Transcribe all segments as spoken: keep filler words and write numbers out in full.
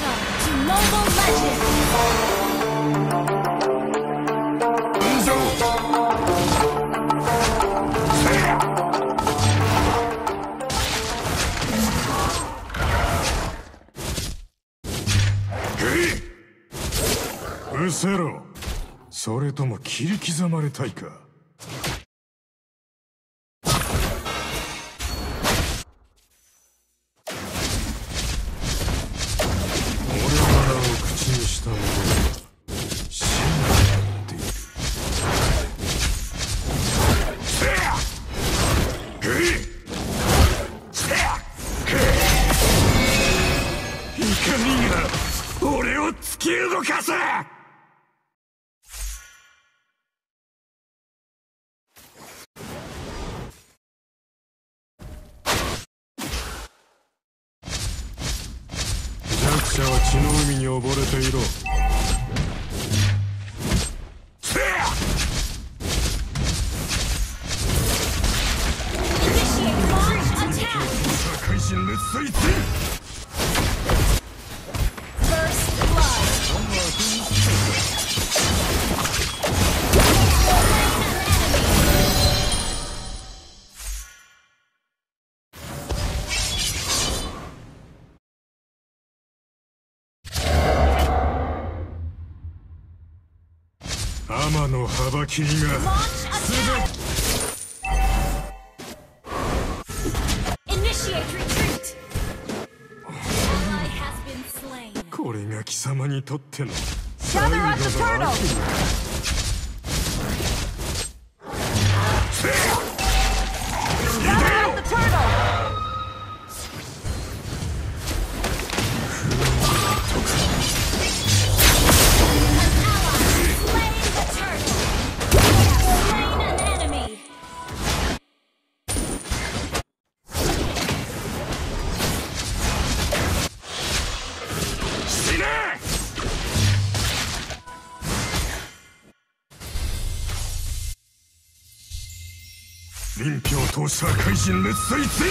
to Mobile Legends! うせろ。それとも切り刻まれたいか。俺の名を口にした者は死んでいる。怒りが俺を突き動かす。弱者は血の海に溺れていろ。怪人列追追。天の幅切りがこれが貴様にとっての最後の悪夢。臨氷投射怪人列追追。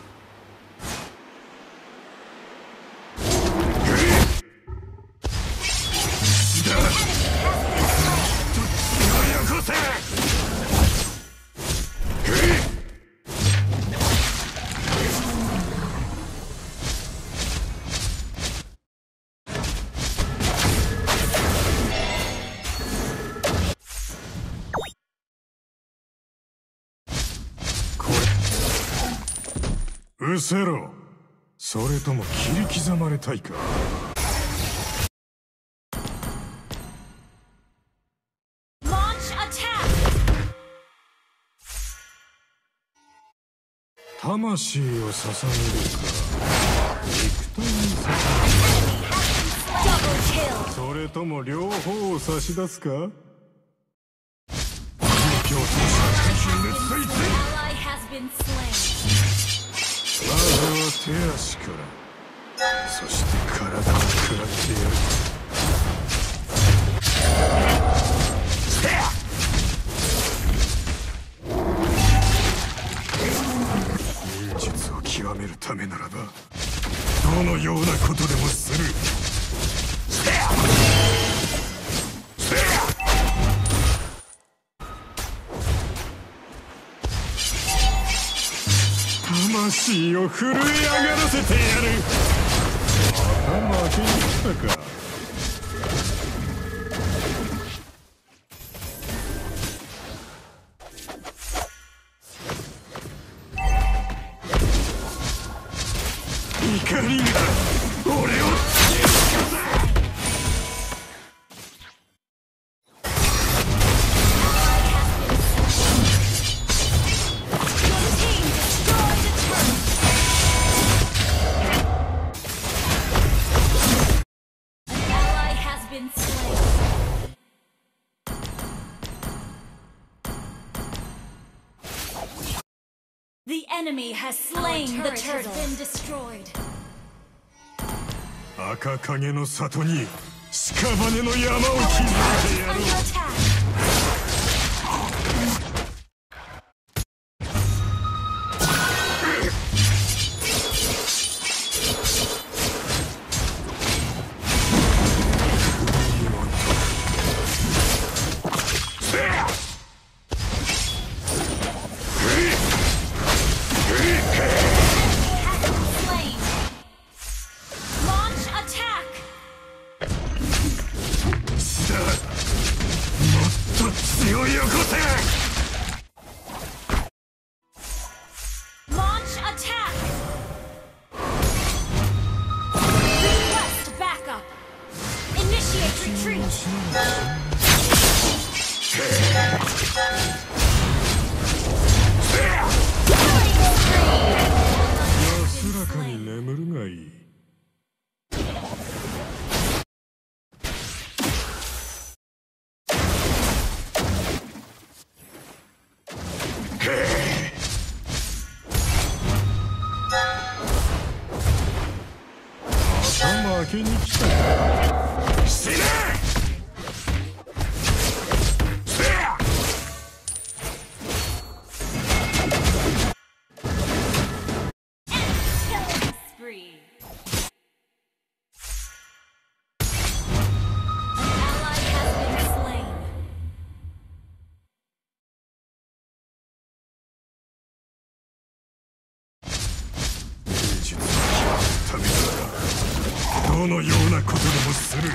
うせろ。それとも切り刻まれたいか。魂を捧げるか、肉体に捧げるか、それとも両方を差し出すか。臨氷投射怪人列追追。まずは手足から、そして体を食らってやる。忍術を極めるためならばどのようなことでもする。魂を震え上がらせてやる。また負けに来たか。怒りが俺を突き動かす。 The enemy has slain the turtle. Been destroyed. 赤影の里に屍の山を築いてやろう。 負けに来たか。死ね。どのようなことでもする。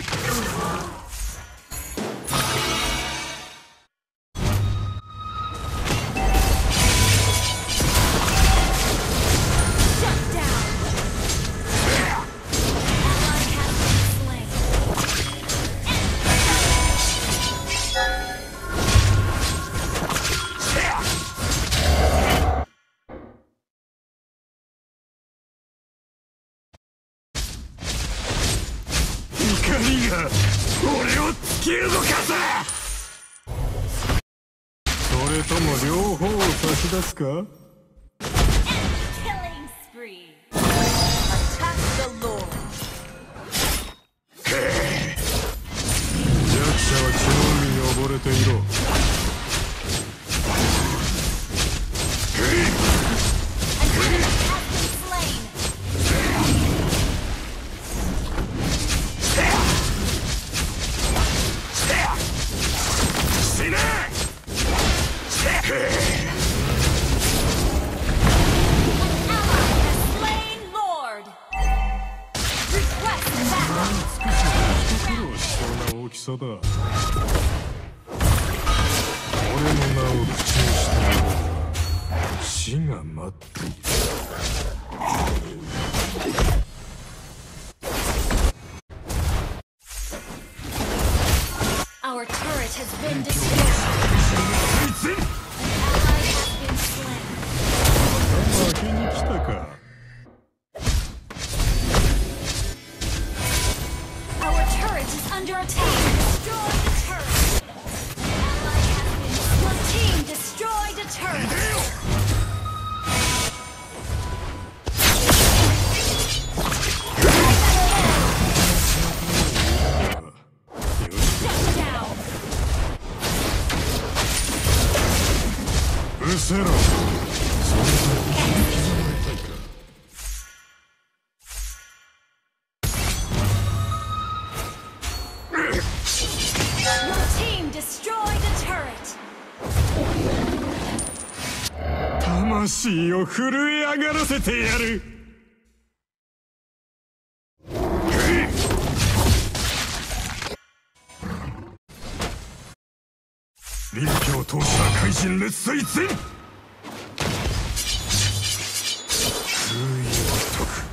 怒りが俺を突き動かせ。それとも両方を差し出すか。弱者は血の海に溺れていろ。大きさだ。俺の名を口にしたようだ。死が待っている。 Our turret has been destroyed. An ally has been slain. 負けに来たか。 Our turret is under attack. Destroy the turret. Ally has been. Your team destroyed a turret. Your team destroyed a turret. 魂を震え上がらせてやる。臨氷投射怪人烈水陣。封印を解く。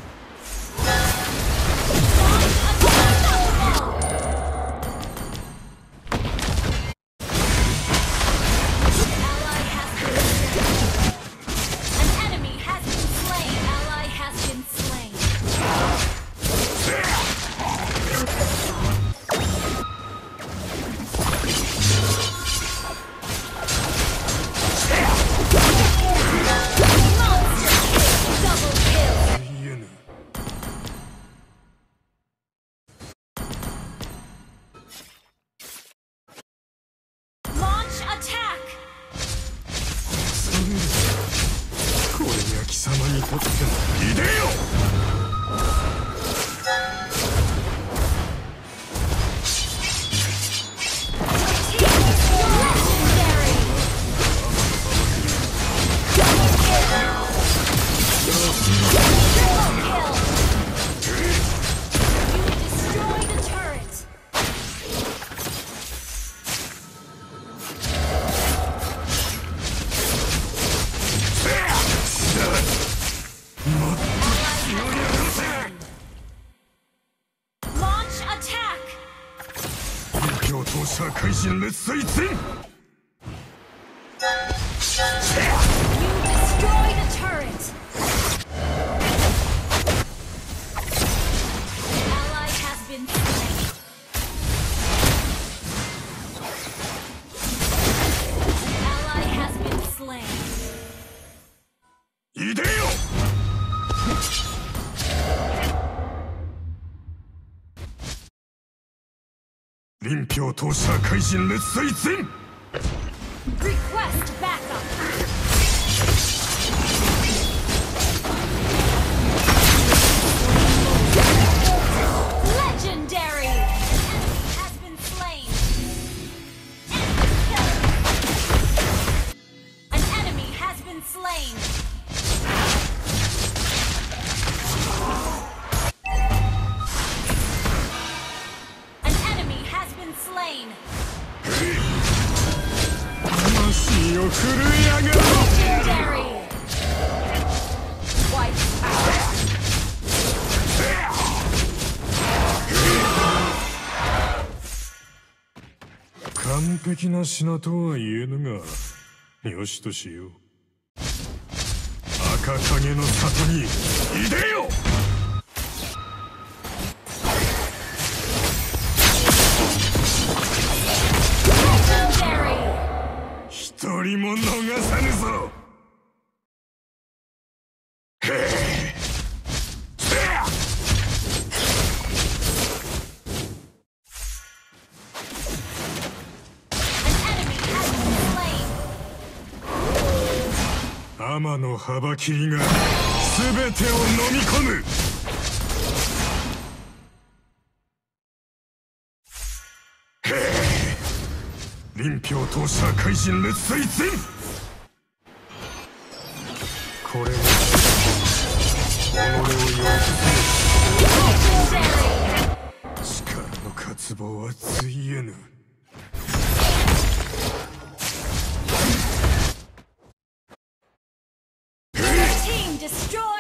これが貴様にとってのいでよ。投射怪人烈水陣。いでよ。 臨氷投射怪人列隊全 Request backup. Legendary. An enemy has been slain. An enemy has been slain. An enemy has been slain. 魂を震え上がる Legendary. Wipe out. 完璧な品とは言えぬがよしとしよう。赤影の里にいでよ。一人も逃さぬぞ。へえ。天の幅切りが全てを飲み込む。へえ。臨氷投射怪人列隊全。これも己を抑制。力の渇望はついえぬ。 Team destroyed.